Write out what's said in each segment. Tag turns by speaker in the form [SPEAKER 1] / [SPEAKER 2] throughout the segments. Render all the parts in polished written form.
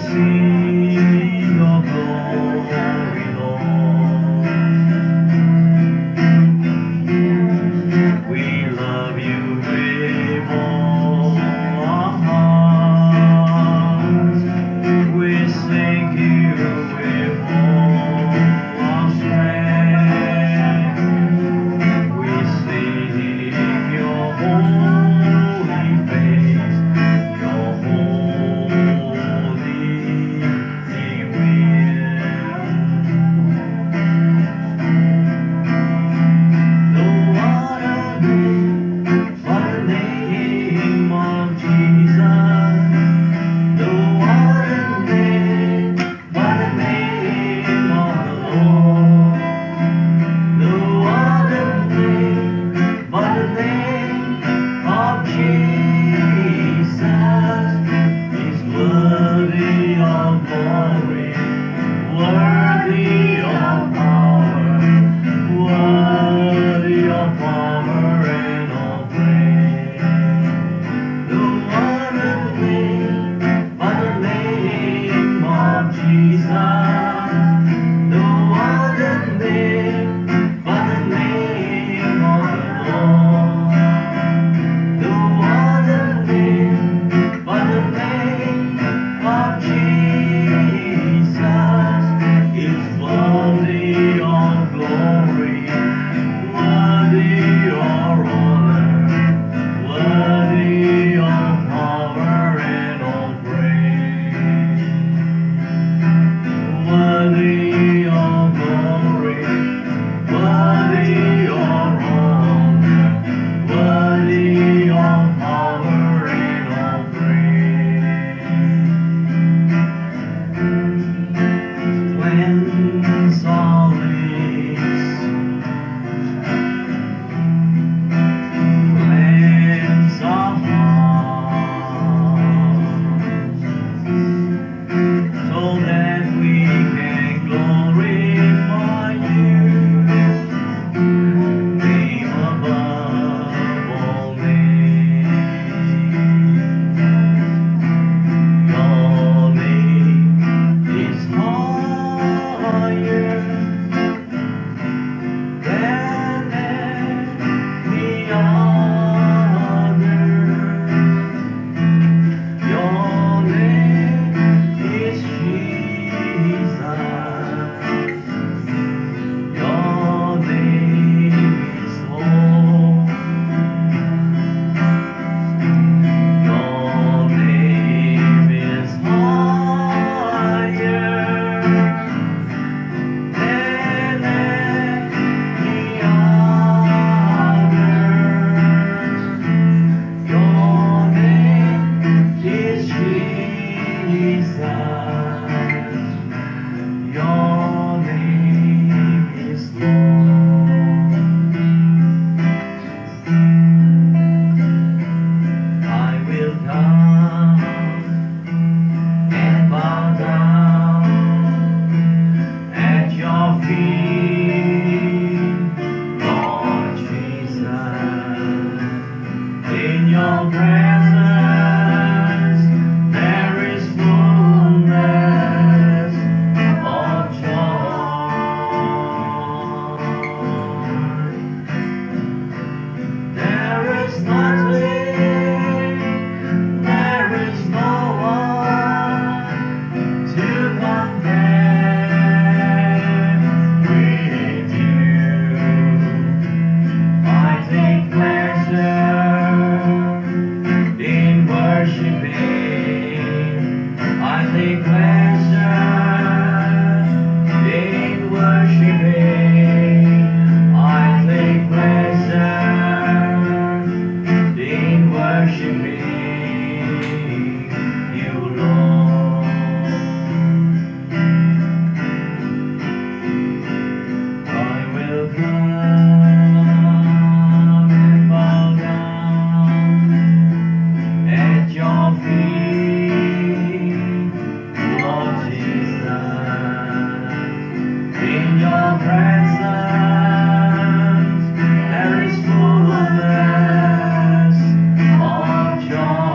[SPEAKER 1] presence, there is fullness of joy.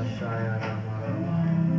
[SPEAKER 1] Shaya Rama Rama.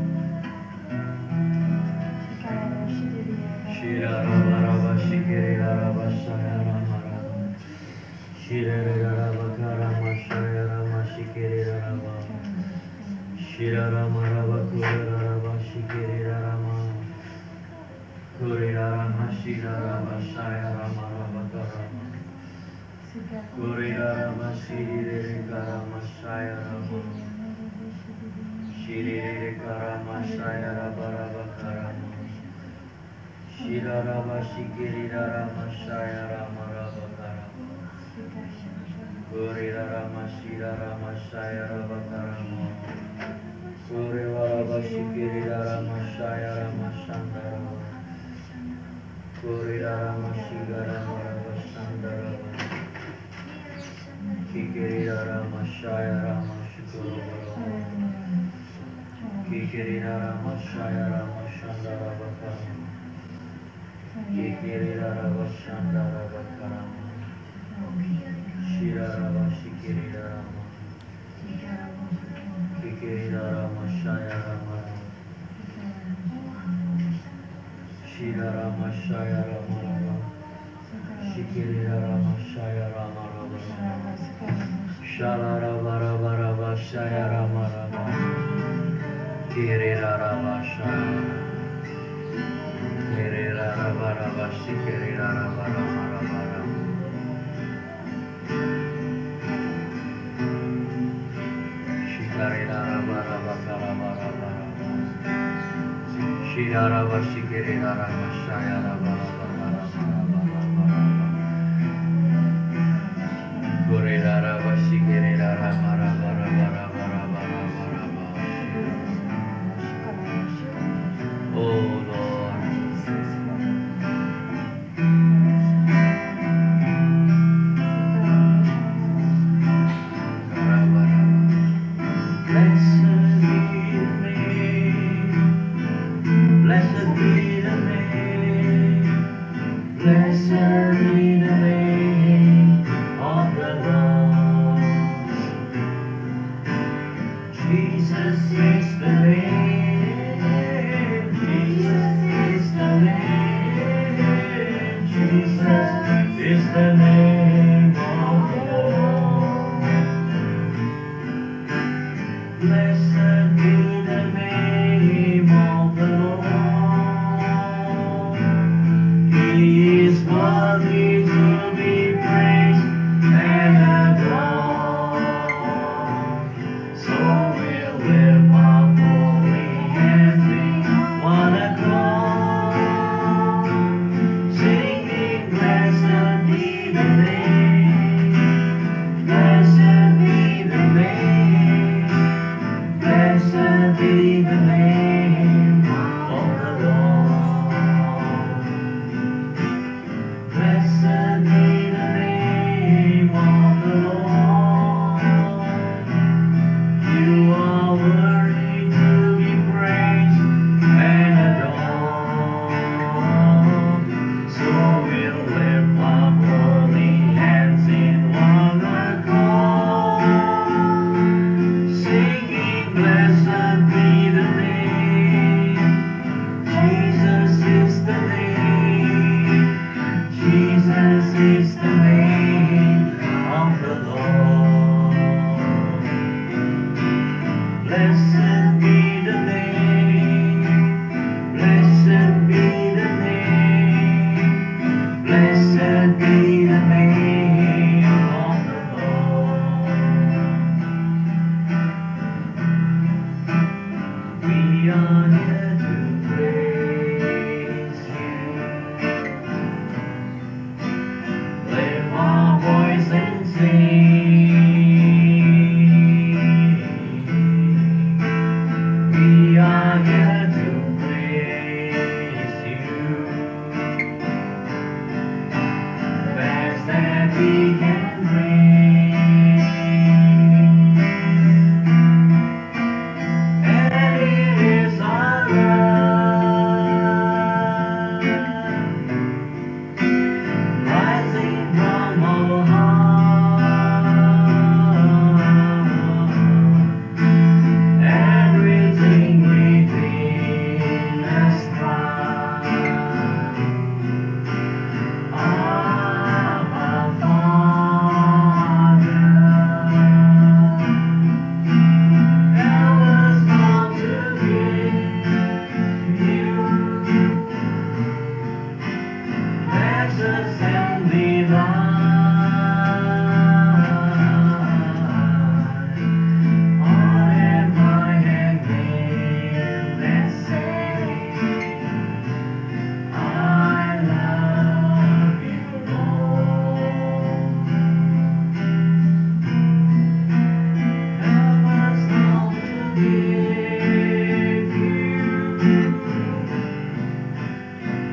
[SPEAKER 1] Shira Rama Rama Shikiri Rama Shaya Rama Rama. Shira Rama Karama Shaya Rama Shikiri Rama. Shira Rama Rama Kura Rama Shikiri Rama. Kuri Rama Shira Rama Shaya Rama Rama Karama. Kuri Rama Shiri Karama Shaya Rama. Shiri Karama Shaya Rama Rama Karama. Shira Rama Shikiri Rama Shaya Rama Rama Karama. Kuri Rama Shira Rama Shaya Rama Karama. Kuri Rama Shikiri Rama Shaya Rama Shandarama. Kuri Rama Shira Rama Rama Shandarama. Kikiri Rama Shaya Rama Shukurava. Kikiri Rama Shaya Rama Shandarama Karama. Kikiri Rama Shandarama Karama. Shira Rama Shikiri Rama. Kikiri Rama Shaya Rama. Shira Rama Shaya Rama Rama. Shikiri Rama Shaya Rama Rama. Shala Rama Rama Rama Shaya Rama Rama. Kiri Rama Shaya. Kiri Rama Rama Shikiri Rama Rama Rama Rama. Shikari Rama Rama Rama Rama Rama. Shira Rama Shikiri Rama Shaya Rama Rama Rama Rama Rama. Kuri Rama Shikiri Rama Rama Rama Rama Rama Rama Rama. Oh Lord. Blessed be the name, blessed be the name, blessed be the name of the Lord. Jesus is the name, Jesus is the name, Jesus is the name of the Lord. Blessed be the name of the Lord. He is worthy to be praised and adored. So we'll lift our holy hands in one accord, singing, blessed be the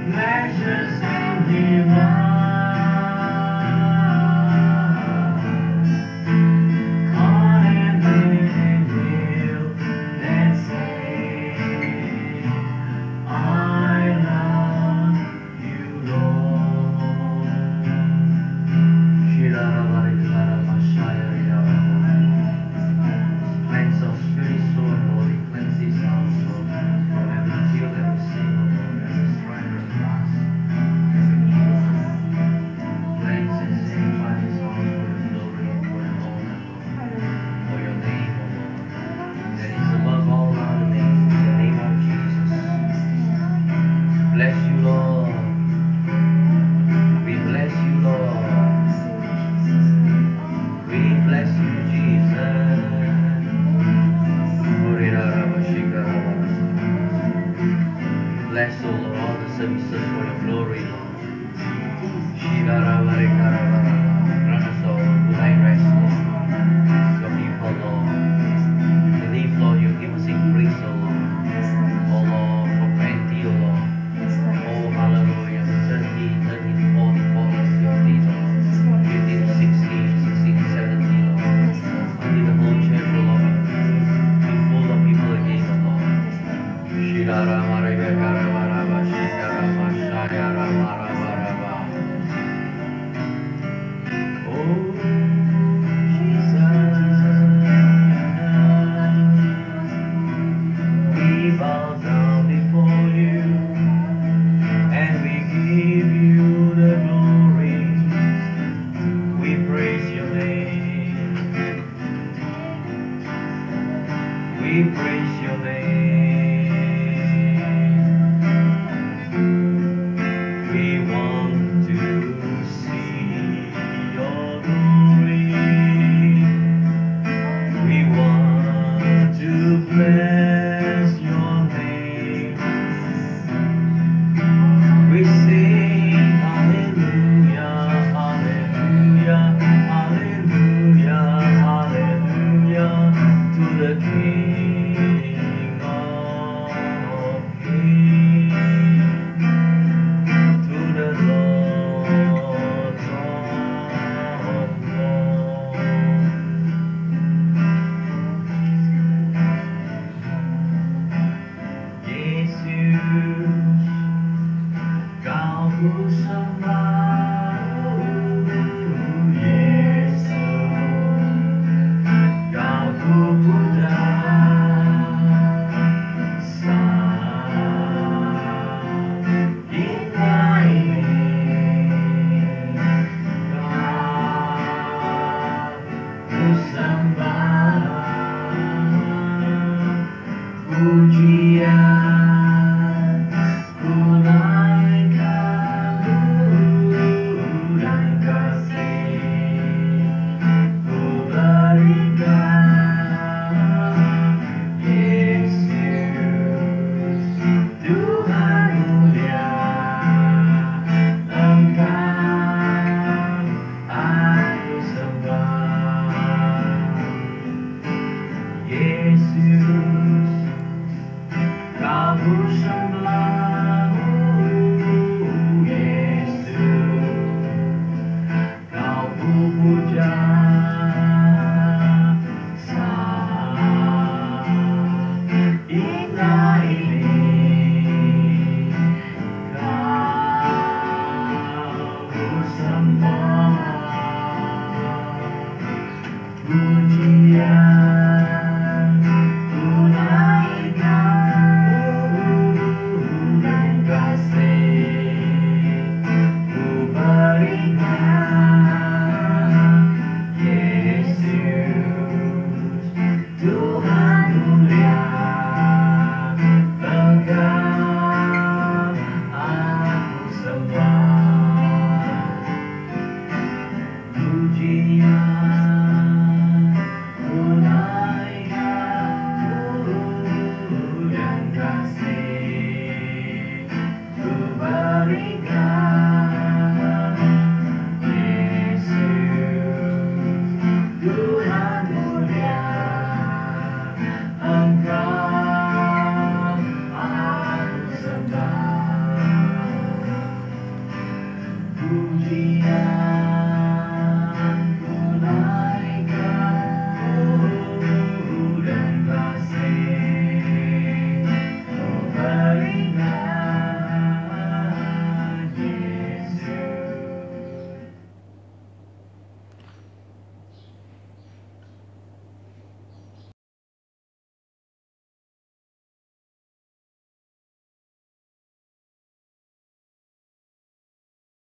[SPEAKER 1] Pleasures in divine, caught and will and say, I love you, Lord. Cleanse our spirit, soul, and body. Cleanse this house, Lord, from every guilt, every sin, oh Lord, every strife, every lust, every evil. Cleanse and sanctify this house for your glory and for your honor, Lord, for your name, O Lord, that is above all other names, in the name of Jesus. Bless you, Lord. We bless you, Lord. We bless you, Jesus. Bless, O Lord, all the services for your glory, Lord.